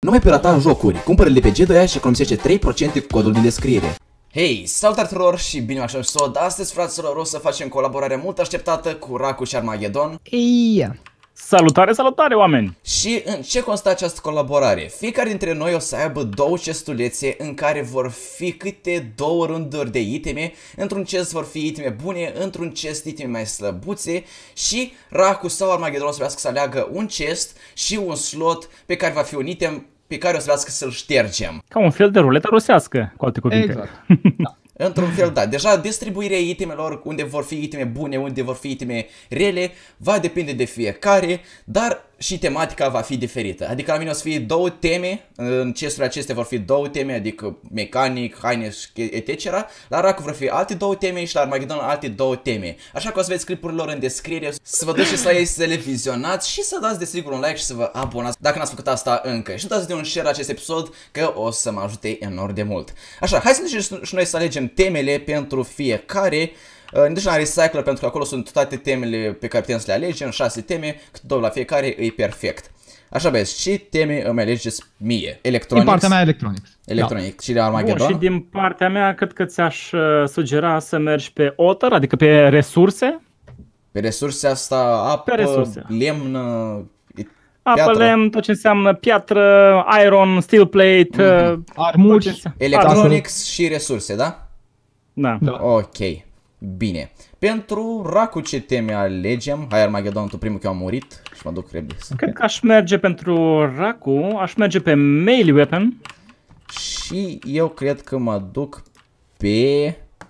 Nu mai pirata jocuri, cumpără-le pe G2A și economisește 3% cu codul din descriere. Hei, salutare tuturor și bine v-am episod. Astăzi, fraților, o să facem colaborare mult așteptată cu Raku și Armageddon. Eia. Salutare, salutare, oameni! Și în ce constă această colaborare? Fiecare dintre noi o să aibă două chestulețe în care vor fi câte două rânduri de iteme. Într-un chest vor fi iteme bune, într-un chest iteme mai slăbuțe. Și Raku sau Armageddon o să vrească să aleagă un chest și un slot pe care va fi un item pe care o să vrească să-l ștergem. Ca un fel de ruletă rusească, cu alte cuvinte. Exact. Da. Într-un fel, da. Deja distribuirea itemelor, unde vor fi iteme bune, unde vor fi iteme rele, va depinde de fiecare, dar și tematica va fi diferită. Adică la mine o să fie două teme, în chesturile acestea vor fi două teme, adică mecanic, haine, etc. La Raku vor fi alte două teme și la Armageddon alte două teme. Așa că o să vedeți clipurile lor în descriere, să vă duceți la ei să le vizionați și să dați desigur un like și să vă abonați dacă n-ați făcut asta încă. Și dați de un share acest episod, că o să mă ajute enorm de mult. Așa, hai să ne ducem și noi să alegem temele pentru fiecare. Ne ducem la Recycler pentru că acolo sunt toate temele pe care putem să le alegem, 6 teme, câte două la fiecare, e perfect. Așa băieți, ce teme îmi alegeți mie? Electronics? Din partea mea Electronics. Electronic. Și de Armageddon? Bun, și din partea mea, cred că ți-aș sugera să mergi pe Otter, adică pe resurse. Pe resurse asta, apă, lemn, apă, piatră. lemn, tot ce înseamnă piatră, iron, steel plate, armuri, Electronics și resurse, da? Da. Da. Ok, bine. Pentru Raku ce teme alegem? Hai Armageddon, tu primul că eu am murit și mă duc repede. Cred că aș merge pentru Raku, aș merge pe melee weapon. Și eu cred că mă duc pe...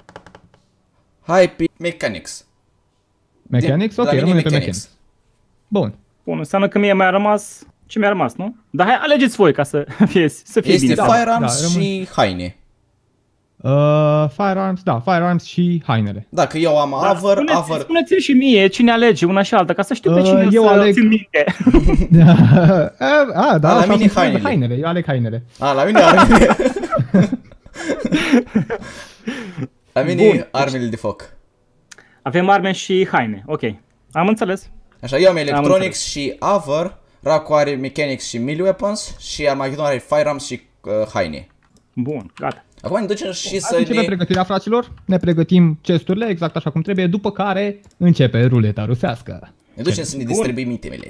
Hai pe Mechanics. Mechanics? Ok, rămâne pe Mechanics. Bun. Bun, înseamnă că mie mi-a rămas... Ce mi-a rămas, nu? Dar hai, alegeți voi ca să fie Este bine. Firearms da, și haine. Firearms, da, Firearms și hainele. Dacă eu am Avor, Avor... Spuneți-mi și mie cine alege una și alta, ca să știu pe cine eu să aleg... țin minte. Da, la mine hainele. Eu aleg hainele. La mine La mine armele de foc. Avem arme și haine, ok. Am înțeles. Așa, eu am Electronics și Avor, Raku are Mechanics și Melee Weapons și Armageddon are Firearms și haine. Bun, gata. Acum ne ducem și să Începem pregătirea, fraților. Ne pregătim chesturile exact așa cum trebuie, după care începe ruleta rusească. Ne ducem să ne distribuim itemele.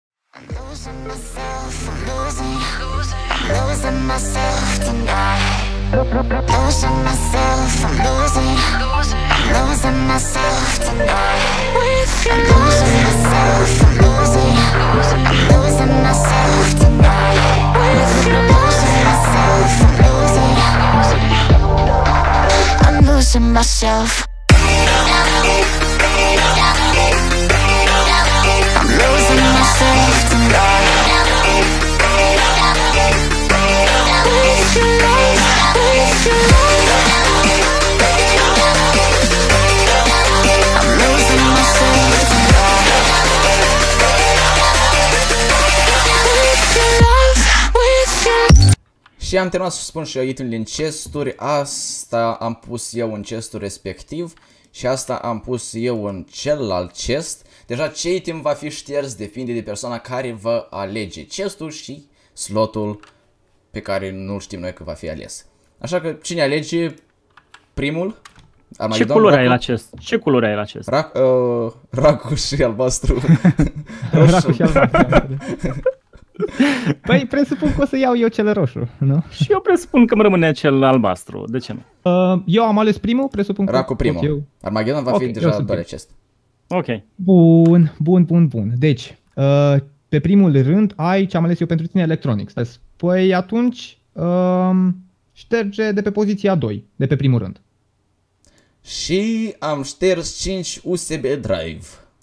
Losing myself. I'm losing myself tonight. With your love, with your love. I'm losing myself tonight. With your love, with your. Și am terminat să spun și eu itemele în chesturi. Asta am pus eu în chestul respectiv și asta am pus eu în celălalt chest. Deja ce item va fi șters depinde de persoana care vă alege chestul și slotul pe care nu știm noi că va fi ales. Așa că cine alege primul? Ce culori ai la chest? Ce culori ai la chest? Raku și albastru. Raku și albastru. Păi presupun că o să iau eu cel roșu, nu? Și eu presupun că îmi rămâne cel albastru, de ce nu? Eu am ales primul, presupun că Raku primul. Armageddon va fi deja doar acest. Ok. Bun. Deci, pe primul rând ai ce am ales eu pentru tine, Electronics. Păi atunci șterge de pe poziția 2, de pe primul rând. Și am șters 5 USB drive.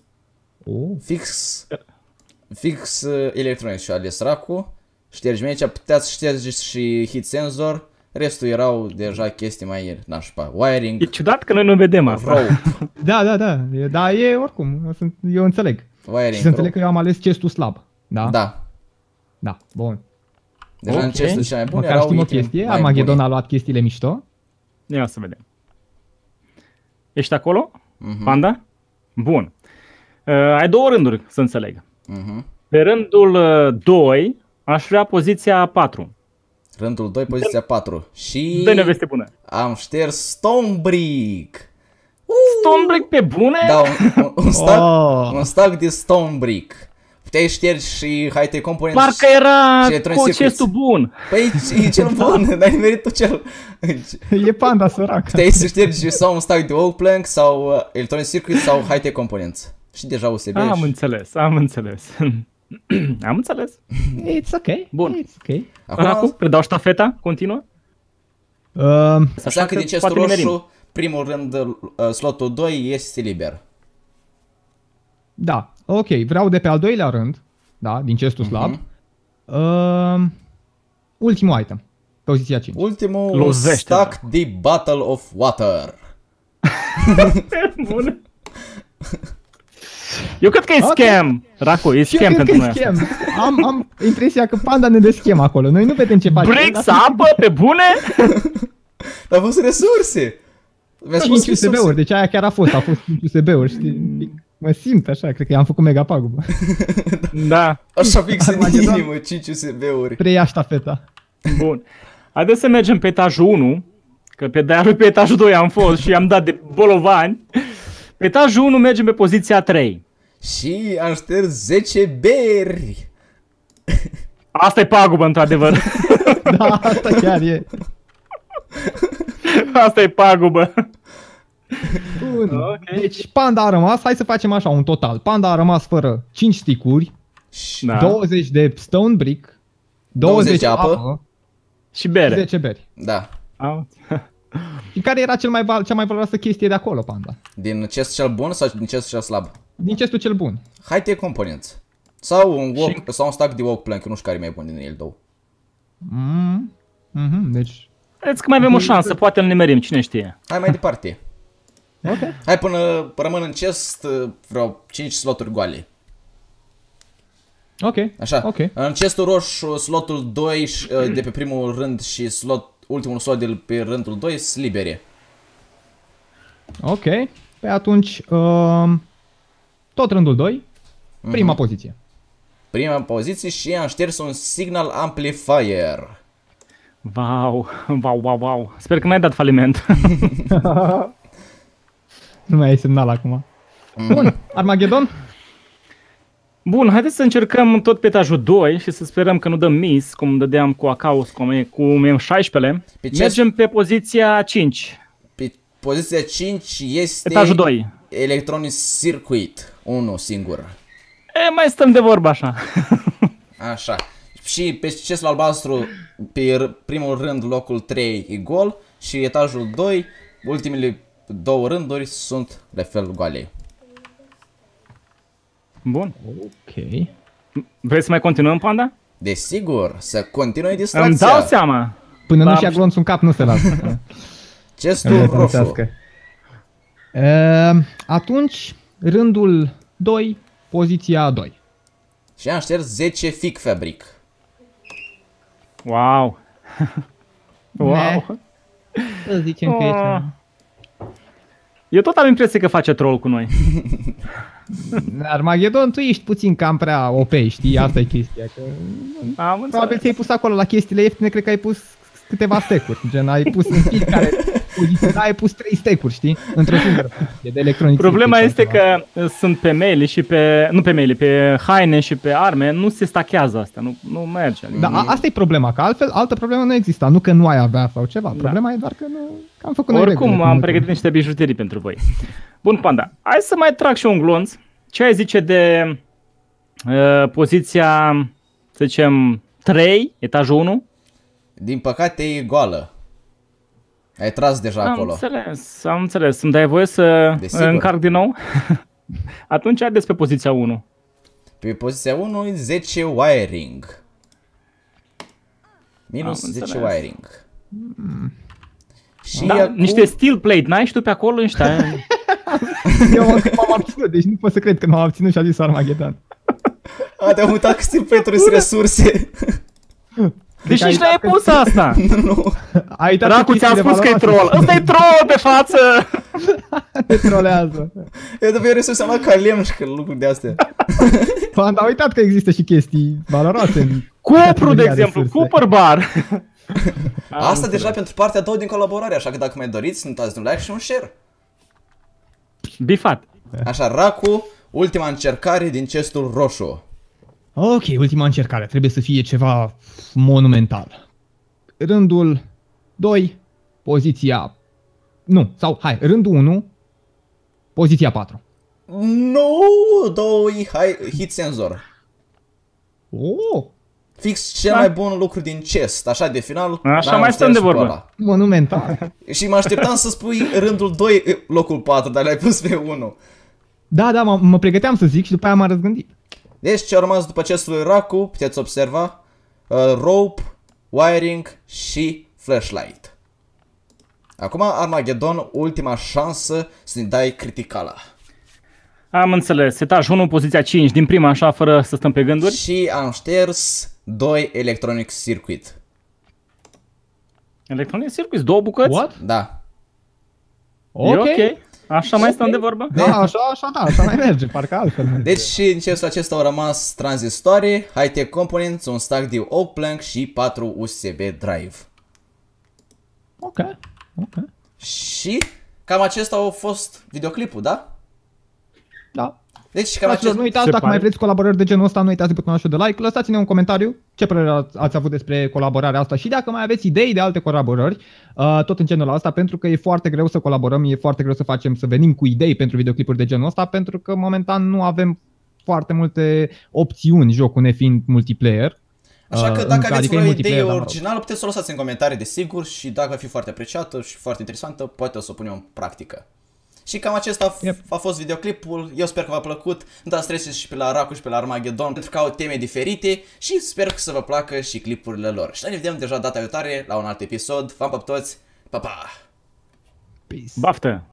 Fix Electronics și ales Raku. Ștergi aici, puteți șterge și hit sensor. Restul erau deja chestii mai nașpa. Wiring. E ciudat că noi nu vedem asta. Rope. Da. Dar e oricum, eu înțeleg. Wiring, și să înțeleg că eu am ales chestul slab. Da? Da, bun. Deja în chestul cel mai bun măcar erau știm o chestie, Armageddon a luat chestiile mișto. Ia să vedem. Ești acolo? Panda? Bun. Ai două rânduri, să înțeleg. Pe rândul 2 Aș vrea poziția 4. Rândul 2, poziția 4. Și Dă-ne o veste bună. am șters Stonebrick. Stonebrick pe bune? Da, Oh. un stack de Stonebrick. Puteai ștergi și high-tech components. Parcă era și electronic circuits. cestul bun. Păi e cel bun, n-ai nimerit tu cel. E panda sărac. Puteai să ștergi sau un stack de oak plank sau electronic circuits sau high-tech components. Și deja USB. Am înțeles. Am înțeles. It's ok. Bun. It's ok. Acum predau ștafeta, continuă. Așa că din cestul roșu, primul rând, slotul 2 este liber. Da, ok, vreau de pe al doilea rând, da, din chestul slab, ultimul item, poziția 5. Ultimul, Lozește, stack de Bottle of Water. Bun. Eu cred că e scam, Raco, e Și eu scam cred pentru că noi e asta. scam. Am impresia că panda ne dă schem acolo, noi nu vedem ce face. Bricks, apă, pe bune? Dar au fost resurse. Mi-a spus 5 USB-uri, deci aia chiar a fost 5 USB-uri, știi? Mă simt așa, cred că i-am făcut mega pagubă. Da, Așa fix în Armagedon. inimă, 5 USB-uri. Preia ștafeta. bun. Haideți să mergem pe etajul 1, că pe de-aia pe etajul 2 am fost și am dat de bolovani. Pe etajul 1 mergem pe poziția 3. Și am șters 10 beri. Asta e pagubă, într-adevăr. Da, asta chiar e. Asta e pagubă. Bun. Ok. Deci panda a rămas, hai să facem așa un total. Panda a rămas fără 5 sticuri, Da. 20 de stone brick, 20 20 apă. apă, Și bere. 10 beri. Da. Au. Și care era cea mai valoroasă chestie de acolo, panda? Din chest cel bun sau din chest cel slab? Din chestul cel bun. High-tech components. Sau un stack de oak plank, eu nu știu care e mai bun din el două. Deci, Vedeți că mai avem o șansă, poate îl nimerim, cine știe. Hai mai departe. ok. Hai până rămân în chest vreo 5 sloturi goale. Ok. Așa. Ok. În chestul roșu, slotul 2 de pe primul rând și ultimul slot de pe rândul 2 sunt libere. Ok. Pe atunci, tot rândul 2, prima poziție. Prima poziție și am șters un signal amplifier. Wow. Sper că n-ai dat faliment. Nu mai ai semnal acum. Bun, Armagedon? Bun, haideți să încercăm tot pe etajul 2 și să sperăm că nu dăm miss, cum dădeam cu Acaus, cu M16-le. Pe ce- Mergem pe poziția 5, Pe poziția 5 este etajul 2. Electronic Circuit, unul singur. Mai stăm de vorbă așa. Așa. Și pe chestul albastru, pe primul rând, locul 3 e gol și etajul 2, ultimele două rânduri sunt de fel goale. Bun. Ok. Vrei să mai continuăm, Panda? Desigur, să continui Îmi distracția. dau seama. Până Da, nu-și ia glonțul în cap, nu se lasă. Chestul roșu. Atunci, rândul 2, poziția 2. Și am șters 10 Fig Fabric. Wow. Wow. Să zicem că e cea... Eu tot am impresia că face troll cu noi. Armagedon, tu ești puțin cam prea OP, știi? Asta e chestia. Că... Am Probabil înțeles. ți-ai pus acolo la chestiile ieftine, cred că ai pus câteva stack-uri. Gen, ai pus în fiecare poziție, ai pus 3 stack-uri, știi? Într-o singură poziție de electronic. Problema circuit este sau ceva. că sunt pe mail și pe... Nu pe mail, pe haine și pe arme, nu se stachează asta, nu merge. Da, asta e problema, că altfel, altă problemă nu exista. Nu că nu ai avea sau ceva. Problema e doar că nu... Că am făcut noi Oricum, regulile, am cum- pregătit niște bijuterii pentru voi. Bun, Panda, hai să mai trag și eu un glonț. Ce ai zice de poziția, să zicem, 3, etajul 1? Din păcate e goală. Ai tras deja acolo. Am înțeles. Îmi dai voie să Desigur. încarc din nou? Atunci haideți pe poziția 1. Pe poziția 1 e 10 wiring. Minus Am 10 înțeles. wiring. Și Da, acum... niște steel plate, n-ai și tu pe acolo niște... Eu m-am abținut, deci nu pot să cred că nu am abținut și a zis Armagedon. te-am uitat că sunt pentru resurse. Deci ai nici n-ai dat că- pus asta! Ai uitat Racu, că ți-am chestiile spus că e valoroase troll! Ăsta e troll pe față! te trolează. Eu de pe resurse am luat ca lemn și că lucruri de astea. Panda, a uitat că există și chestii valoroase în Cupru, de Ia exemplu, resurse. Cooper Bar. Asta deja pentru partea a doua din colaborare, așa că dacă mai doriți, nu uitați de un like și un share. Bifat. Așa, Racu, ultima încercare din chestul roșu. Ok, ultima încercare. Trebuie să fie ceva monumental. Rândul 2, poziția... Nu, sau hai, rândul 1, poziția 4. No, doi, hai, hit senzor. Oh, Fix cel mai bun lucru din chest, așa de final. Așa n-am mai stăm de șters pe vorbă. ăla. monumental. Și mă așteptam să spui rândul 2, locul 4, dar l-ai pus pe 1. Da, mă pregăteam să zic și după aia m-am răzgândit. Deci ce a rămas după chestul lui Racu, puteți observa, rope, wiring și flashlight. Acum Armageddon, ultima șansă să ne dai criticala. Am înțeles. Etaj 1, poziția 5, din prima așa, fără să stăm pe gânduri. Și am șters 2 Electronic Circuit. Electronic Circuits, 2 bucăți? What? Da. E ok. Așa mai stăm de vorbă? Da, așa mai merge, parcă altfel. Deci și în chestul acesta au rămas tranzistoare, high-tech components, un stack de oak plank și 4 USB drive. Ok. Și cam acesta a fost videoclipul, da? Da. Deci cam Fraților, acest... nu uitați, Se dacă pare. mai vreți colaborări de genul ăsta, nu uitați de butonul ăsta de like, lăsați-ne un comentariu ce părere ați avut despre colaborarea asta și dacă mai aveți idei de alte colaborări, tot în genul ăsta, pentru că e foarte greu să colaborăm, e foarte greu să venim cu idei pentru videoclipuri de genul ăsta, pentru că momentan nu avem foarte multe opțiuni, jocul nefiind multiplayer. Așa că dacă adică aveți e vreo idee multiplayer, dar mă rog. originală, puteți să o lăsați în comentarii, desigur, și dacă va fi foarte apreciată și foarte interesantă, poate o să o punem în practică. Și cam acesta a fost videoclipul, eu sper că v-a plăcut, nu dați treceți și pe la Racu și pe la Armageddon, pentru că au teme diferite și sper că să vă placă și clipurile lor. Și ne vedem deja data viitoare la un alt episod, v-am pe toți, pa, pa! Peace. Baftă!